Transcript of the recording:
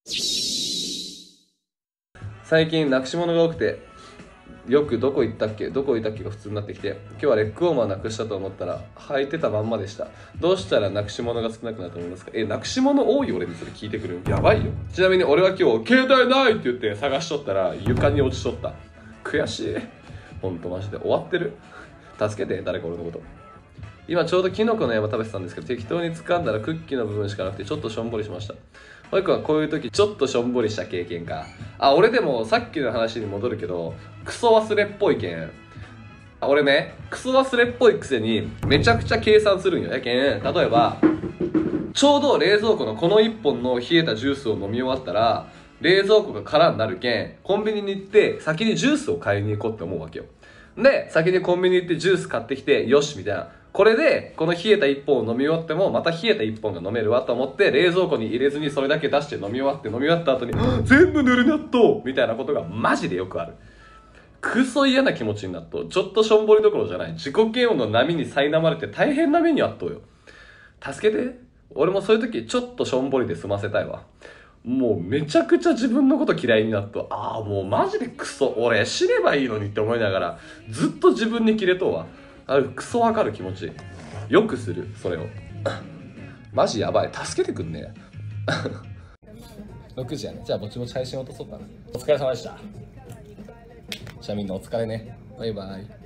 最近なくし物が多くて、よくどこ行ったっけが普通になってきて、今日はレッグウォーマーなくしたと思ったら履いてたまんまでした。どうしたらなくし物が少なくなると思いますか？なくし物多い俺にそれ聞いてくる。やばいよ。ちなみに俺は今日携帯ないって言って探しとったら床に落ちとった。悔しい。ほんとマジで終わってる。助けて誰か俺のこと。今ちょうどキノコの山食べてたんですけど、適当に掴んだらクッキーの部分しかなくてちょっとしょんぼりしました。もう一個はこういう時ちょっとしょんぼりした経験か。俺でもさっきの話に戻るけど、クソ忘れっぽいけん。俺ね、クソ忘れっぽいくせにめちゃくちゃ計算するんよ。やけん、例えば、ちょうど冷蔵庫のこの1本の冷えたジュースを飲み終わったら、冷蔵庫が空になるけん、コンビニに行って先にジュースを買いに行こうって思うわけよ。で、先にコンビニ行ってジュース買ってきて、よしみたいな。これで、この冷えた1本を飲み終わっても、また冷えた1本が飲めるわと思って、冷蔵庫に入れずにそれだけ出して飲み終わった後に、全部ぬる納豆みたいなことがマジでよくある。クソ嫌な気持ちになっと、ちょっとしょんぼりどころじゃない。自己嫌悪の波に苛まれて大変な目にあっとうよ。助けて。俺もそういう時、ちょっとしょんぼりで済ませたいわ。もうめちゃくちゃ自分のこと嫌いになっと、もうマジでクソ、俺死ねばいいのにって思いながら、ずっと自分にキレとうわ。クソわかる気持ち。よくする、それを。マジやばい。助けてくんねえ。6時やね。じゃあぼちぼち配信落とそうかな。お疲れ様でした。じゃあみんなお疲れね。バイバイ。